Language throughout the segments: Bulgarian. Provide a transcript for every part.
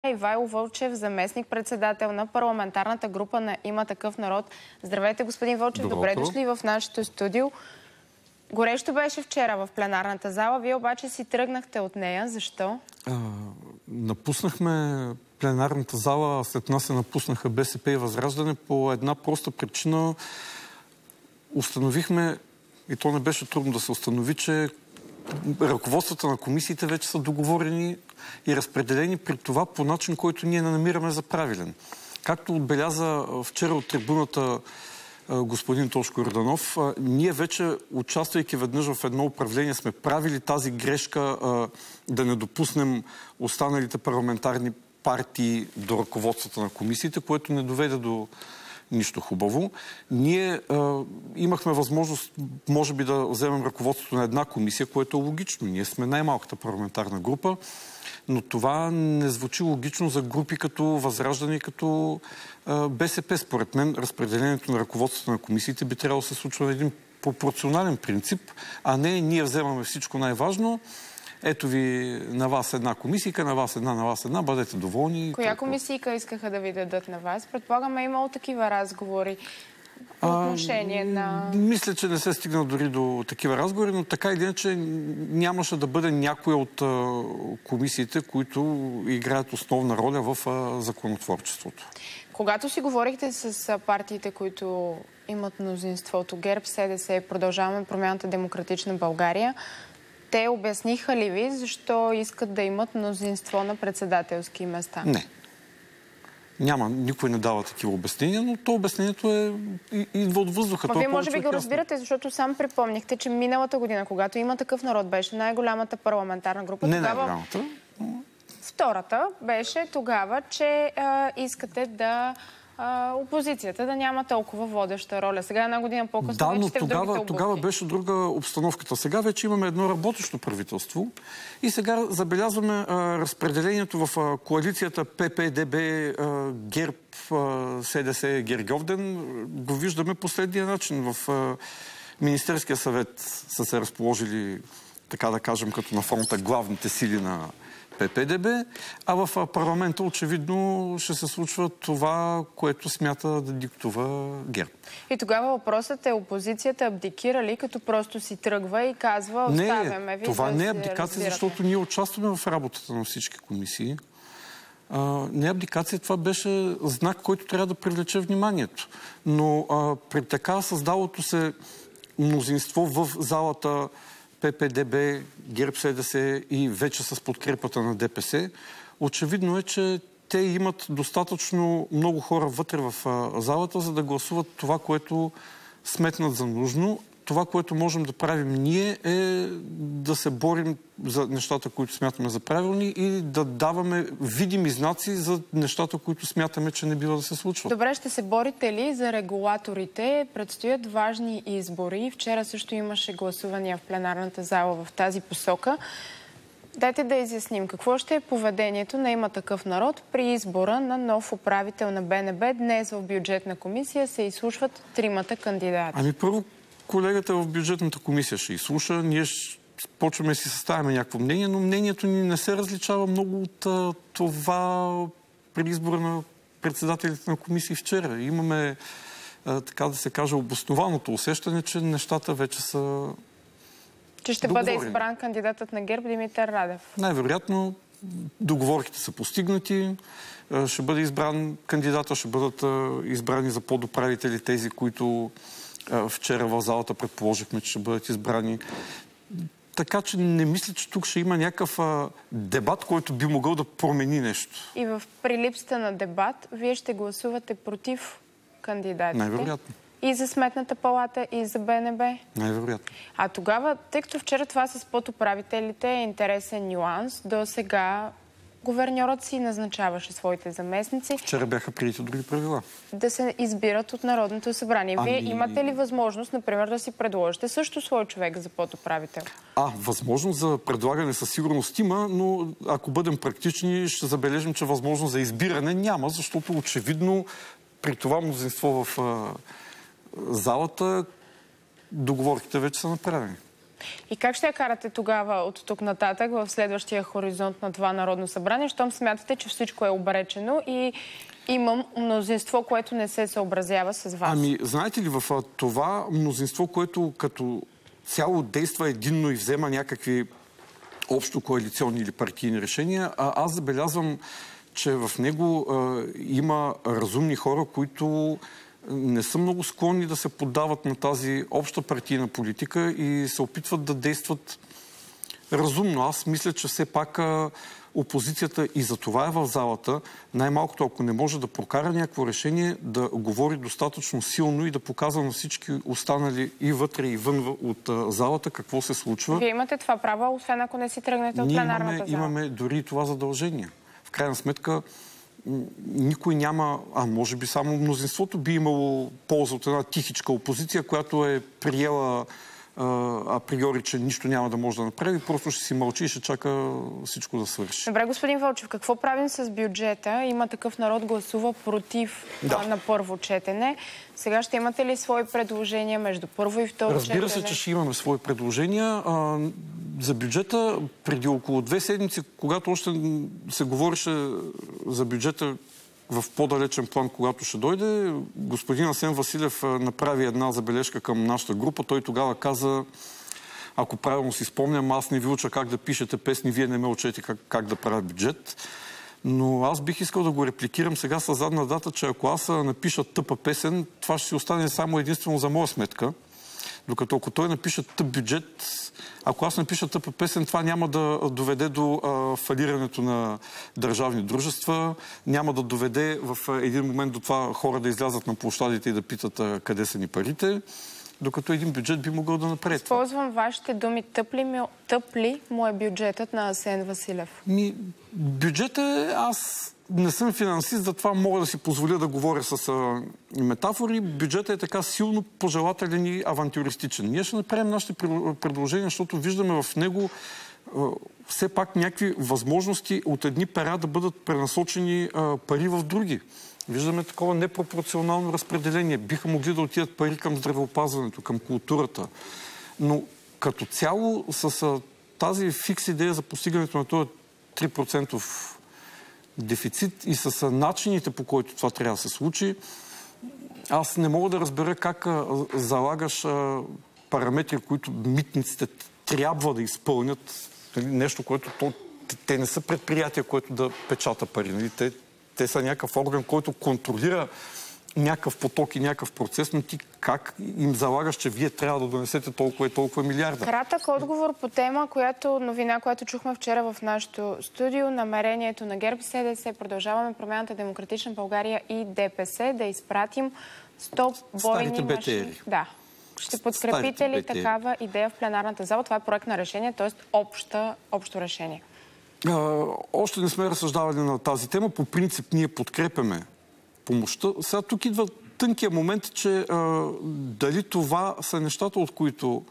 Ивайло Вълчев, заместник-председател на парламентарната група на Има такъв народ. Здравейте, господин Вълчев, добре дошли в нашето студио. Горещо беше вчера в пленарната зала, вие обаче си тръгнахте от нея. Защо? Напуснахме пленарната зала, след нас се напуснаха БСП и Възраждане по една проста причина. Установихме, и то не беше трудно да се установи, че ръководствата на комисиите вече са договорени и разпределени при това по начин, който ние не намираме за правилен. Както отбеляза вчера от трибуната господин Тошко Йорданов, ние вече, участвайки веднъж в едно управление, сме правили тази грешка да не допуснем останалите парламентарни партии до ръководствата на комисиите, което не доведе до нищо хубаво. Ние имахме възможност, може би, да вземем ръководството на една комисия, което е логично. Ние сме най-малката парламентарна група, но това не звучи логично за групи като Възраждане и като БСП. Според мен, разпределението на ръководството на комисиите би трябвало да се случва на един пропорционален принцип, а не ние вземаме всичко най-важно. Ето ви на вас една комисийка, на вас една, бъдете доволни. Коя комисийка искаха да ви дадат на вас? Предполагаме, имало такива разговори по отношение на... Мисля, че не се стигна дори до такива разговори, но така или иначе нямаше да бъде някоя от комисиите, които играят основна роля в законотворчеството. Когато си говорихте с партиите, които имат мнозинството, ГЕРБ, СДС, Продължаваме промяната, Демократична България, те обясниха ли ви защо искат да имат мнозинство на председателски места? Не. Няма, никой не дава такива обяснения, но то обяснението идва от въздуха. Вие може би го разбирате, защото сам припомнихте, че миналата година, когато Има такъв народ, беше най-голямата парламентарна група. Не най-голямата. Втората беше тогава, че искате да опозицията да няма толкова водеща роля. Сега една година по-късно вече сте в другите области. Тогава беше друга обстановката. Сега вече имаме едно работещо правителство и сега забелязваме разпределението в коалицията ПП-ДБ, ГЕРБ, СДС, Гергьовден. Го виждаме последния начин. В Министерския съвет са се разположили, така да кажем, като на фронта главните сили на ПП-ДБ, а в парламента очевидно ще се случва това, което смята да диктува ГЕРБ. И тогава въпросът е, опозицията абдикира ли, като просто си тръгва и казва, оставяме ви. Това не е абдикация, защото ние участваме в работата на всички комисии. Не е абдикация, това беше знак, който трябва да привлече вниманието. Но при така създалото се мнозинство в залата ПП-ДБ, ГЕРБ, СДС и вече с подкрепата на ДПС, очевидно е, че те имат достатъчно много хора вътре в залата, за да гласуват това, което сметнат за нужно. Това, което можем да правим ние, е да се борим за нещата, които смятаме за правилни и да даваме видими знаци за нещата, които смятаме, че не бива да се случват. Добре, ще се борите ли за регулаторите? Предстоят важни избори. Вчера също имаше гласувания в пленарната зала в тази посока. Дайте да изясним какво ще е поведението на Има такъв народ при избора на нов управител на БНБ. Днес в бюджетна комисия се изслушват тримата кандидати. Първо, колегата в бюджетната комисия ще изслуша. Ние почваме да си съставяме някакво мнение, но мнението ни не се различава много от това при избора на председателите на комисии вчера. Имаме, така да се каже, обоснованото усещане, че нещата вече са че ще бъде избран кандидатът на ГЕРБ Димитър Радев. Най-вероятно договорките са постигнати. Ще бъде избран кандидата, ще бъдат избрани за подуправители тези, които вчера в залата предположихме, че ще бъдат избрани. Така че не мисля, че тук ще има някакъв дебат, който би могъл да промени нещо. И при липсата на дебат, вие ще гласувате против кандидатите? Най-вероятно. И за Сметната палата, и за БНБ? Най-вероятно. А тогава, тъй като вчера това с подуправителите е интересен нюанс, до сега гуверньорът си назначаваше своите заместници. Вчера бяха приети други правила. Да се избират от Народното събрание. Вие имате ли възможност, например, да си предложите също свой човек за подуправител? Възможност за предлагане със сигурност има, но ако бъдем практични, ще забележим, че възможност за избиране няма, защото очевидно при това мнозинство в залата договорките вече са направени. И как ще я карате тогава от тук нататък в следващия хоризонт на това Народно събрание, щом смятате, че всичко е обречено и имам мнозинство, което не се съобразява с вас? Ами, знаете ли, в това мнозинство, което като цяло действа единно и взема някакви общо коалиционни или партийни решения, аз забелязвам, че в него има разумни хора, които не са много склонни да се поддават на тази обща партийна политика и се опитват да действат разумно. Аз мисля, че все пак опозицията и за това е в залата, най-малкото ако не може да прокара някакво решение, да говори достатъчно силно и да показва на всички останали и вътре и вън от залата какво се случва. Вие имате това право, освен ако не си тръгнете от пленарната зала. Ние имаме дори това задължение. В крайна сметка никой няма, може би само мнозинството би имало полза от една тихичка опозиция, която е приела априори, че нищо няма да може да направи, просто ще си мълчи и ще чака всичко да свърши. Добре, господин Вълчев, какво правим с бюджета? Има Такъв народ гласува против на първо четене. Сега ще имате ли свои предложения между първо и второ четене? Разбира се, че ще имаме свои предложения. За бюджета преди около 2 седмици, когато още се говореше за бюджета в по-далечен план, когато ще дойде, господин Асен Василев направи една забележка към нашата група. Той тогава каза, ако правилно си спомням, аз не ви уча как да пишете песни, вие не ме учете как да правя бюджет. Но аз бих искал да го репликирам сега със задна дата, че ако аз напиша тъпа песен, това ще си остане само единствено за моя сметка. Докато ако той напише тъп бюджет, ако аз напиша тъпа песен, това няма да доведе до фалирането на държавни дружества, няма да доведе в един момент до това хора да излязат на площадите и да питат къде са ни парите, докато един бюджет би могъл да направи това. Използвам вашите думи. Тъп ли му е бюджетът на Асен Василев? Бюджетът аз не съм финансист, затова мога да си позволя да говоря с метафори. Бюджетът е така силно пожелателен и авантюристичен. Ние ще направим нашите предложения, защото виждаме в него все пак някакви възможности от едни пера да бъдат пренасочени пари в други. Виждаме такова непропорционално разпределение. Биха могли да отидат пари към здравеопазването, към културата. Но като цяло с тази фикс идея за постигането на този 3% дефицит и с начините, по които това трябва да се случи, аз не мога да разбера как залагаш параметри, които митниците трябва да изпълнят. Нещо, което те не са предприятия, което да печата пари. Те са някакъв орган, който контролира някакъв поток и някакъв процес, но ти как им залагаш, че вие трябва да донесете толкова и толкова милиарда? Кратък отговор по тема, новина, която чухме вчера в нашото студио, намерението на ГЕРБ, СДС, Продължаваме промяната, Демократична България и ДПС да изпратим 100 бойни машини. Да. Ще подкрепите ли такава идея в пленарната зала? Това е проект на решение, т.е. общо решение. Още не сме разсъждавали на тази тема. По принцип ние подкрепяме помощта. Сега тук идва тънкия момент, че дали това са нещата, от които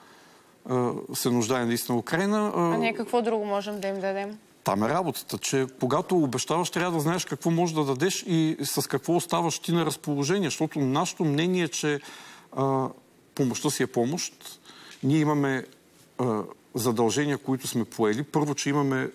се нуждае наистина Украйна. А ние какво друго можем да им дадем? Там е работата, че когато обещаваш, трябва да знаеш какво можеш да дадеш и с какво оставаш ти на разположение, защото нашето мнение е, че помощта си е помощ. Ние имаме задължения, които сме поели. Първо, че имаме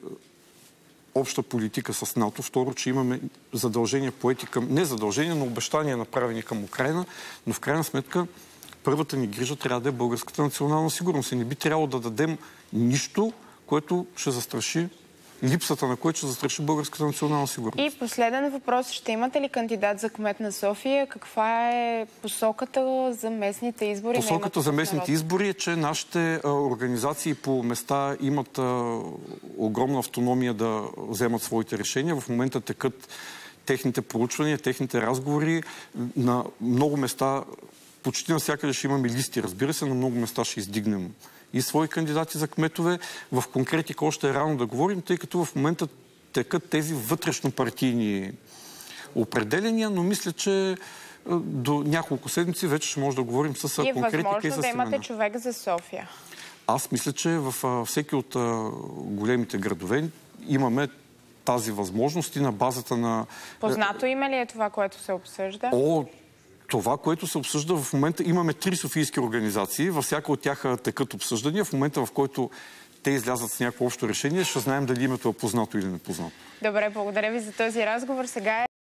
обща политика с НАТО. Второ, че имаме задължения поети към... Не задължения, но обещания направени към Украйна. Но в крайна сметка първата ни грижа трябва да е българската национална сигурност. И не би трябвало да дадем нищо, което ще застраши, липсата на което ще застраши българската национална сигурност. И последен въпрос. Ще имате ли кандидат за кмет на София? Каква е посоката за местните избори? Посоката за местните избори е, че нашите организации по места имат огромна автономия да вземат своите решения. В момента текат техните проучвания, техните разговори. На много места, почти навсякъде ще имаме листи, разбира се, на много места ще издигнем и свои кандидати за кметове. В конкретика още е рано да говорим, тъй като в момента текат тези вътрешно-партийни определения, но мисля, че до няколко седмици вече ще може да говорим с конкретика и с възможно да имате човек за София? Аз мисля, че в всеки от големите градове имаме тази възможност и на базата на... Познато име ли е това, което се обсъжда? Това, което се обсъжда в момента, имаме 3 софийски организации, във всяка от тях текат обсъждания. В момента, в който те излязат с някакво общо решение, ще знаем дали името е познато или непознато. Добре, благодаря ви за този разговор. Сега